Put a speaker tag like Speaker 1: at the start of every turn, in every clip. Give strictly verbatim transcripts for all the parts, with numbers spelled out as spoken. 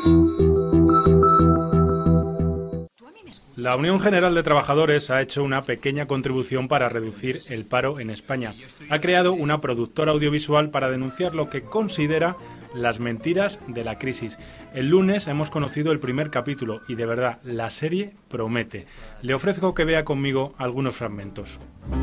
Speaker 1: La Unión General de Trabajadores ha hecho una pequeña contribución para reducir el paro en España. Ha creado una productora audiovisual para denunciar lo que considera las mentiras de la crisis. El lunes hemos conocido el primer capítulo y de verdad la serie promete. Le ofrezco que vea conmigo algunos fragmentos.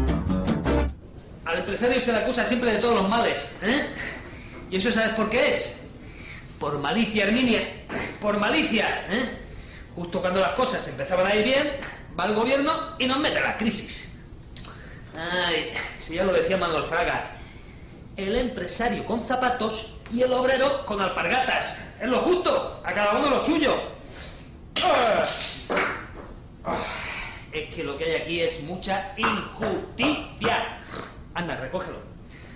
Speaker 2: Al empresario se le acusa siempre de todos los males, ¿eh? ¿Y eso sabes por qué es? Por malicia, Herminia. Por malicia, ¿eh? Justo cuando las cosas empezaban a ir bien, va el gobierno y nos mete la crisis. Ay, si ya lo decía Manuel Fraga, el empresario con zapatos y el obrero con alpargatas. Es lo justo, a cada uno lo suyo. Es que lo que hay aquí es mucha injusticia. Anda, recógelo.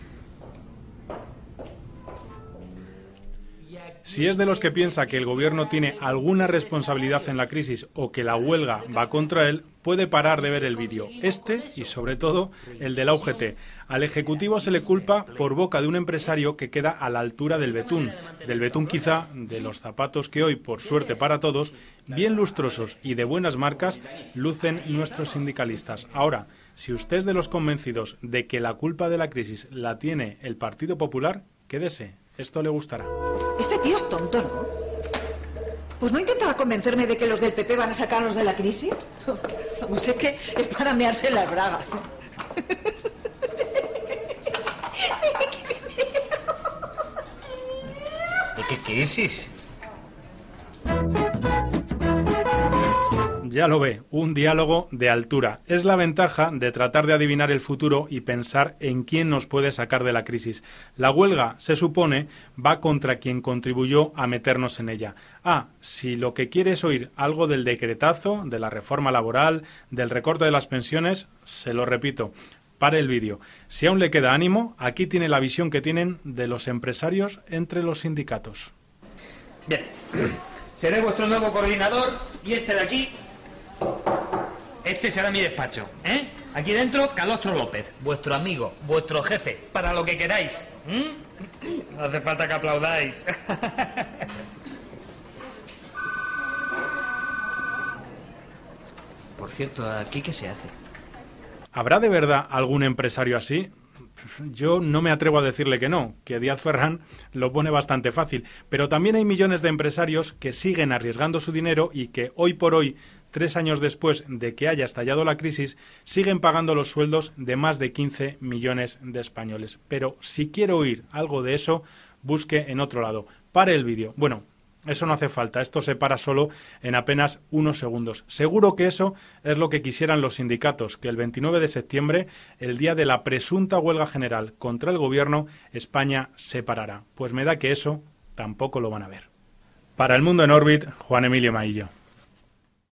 Speaker 1: Si es de los que piensa que el gobierno tiene alguna responsabilidad en la crisis o que la huelga va contra él, puede parar de ver el vídeo. Este y sobre todo el de la U G T. Al Ejecutivo se le culpa por boca de un empresario que queda a la altura del betún. Del betún quizá, de los zapatos que hoy, por suerte para todos, bien lustrosos y de buenas marcas, lucen nuestros sindicalistas. Ahora, si usted es de los convencidos de que la culpa de la crisis la tiene el Partido Popular, quédese. Esto le gustará.
Speaker 3: Este tío es tonto, ¿no? Pues no intentaba convencerme de que los del P P van a sacarnos de la crisis. No sé qué, es para mearse en las bragas.
Speaker 2: ¿De qué crisis?
Speaker 1: Ya lo ve, un diálogo de altura. Es la ventaja de tratar de adivinar el futuro y pensar en quién nos puede sacar de la crisis. La huelga, se supone, va contra quien contribuyó a meternos en ella. Ah, si lo que quiere es oír algo del decretazo, de la reforma laboral, del recorte de las pensiones, se lo repito. Pare el vídeo. Si aún le queda ánimo, aquí tiene la visión que tienen de los empresarios entre los sindicatos.
Speaker 2: Bien, seré vuestro nuevo coordinador y este de aquí... Este será mi despacho, ¿eh? Aquí dentro, Calostro López, vuestro amigo, vuestro jefe, para lo que queráis. ¿Mm? No hace falta que aplaudáis. Por cierto, ¿aquí qué se hace?
Speaker 1: ¿Habrá de verdad algún empresario así? Yo no me atrevo a decirle que no, que Díaz Ferrán lo pone bastante fácil, pero también hay millones de empresarios que siguen arriesgando su dinero y que hoy por hoy, tres años después de que haya estallado la crisis, siguen pagando los sueldos de más de quince millones de españoles. Pero si quiere oír algo de eso, busque en otro lado. Pare el vídeo. Bueno, eso no hace falta, esto se para solo en apenas unos segundos. Seguro que eso es lo que quisieran los sindicatos, que el veintinueve de septiembre, el día de la presunta huelga general contra el gobierno, España se parará. Pues me da que eso tampoco lo van a ver. Para El Mundo en Orbit, Juan Emilio Maillo.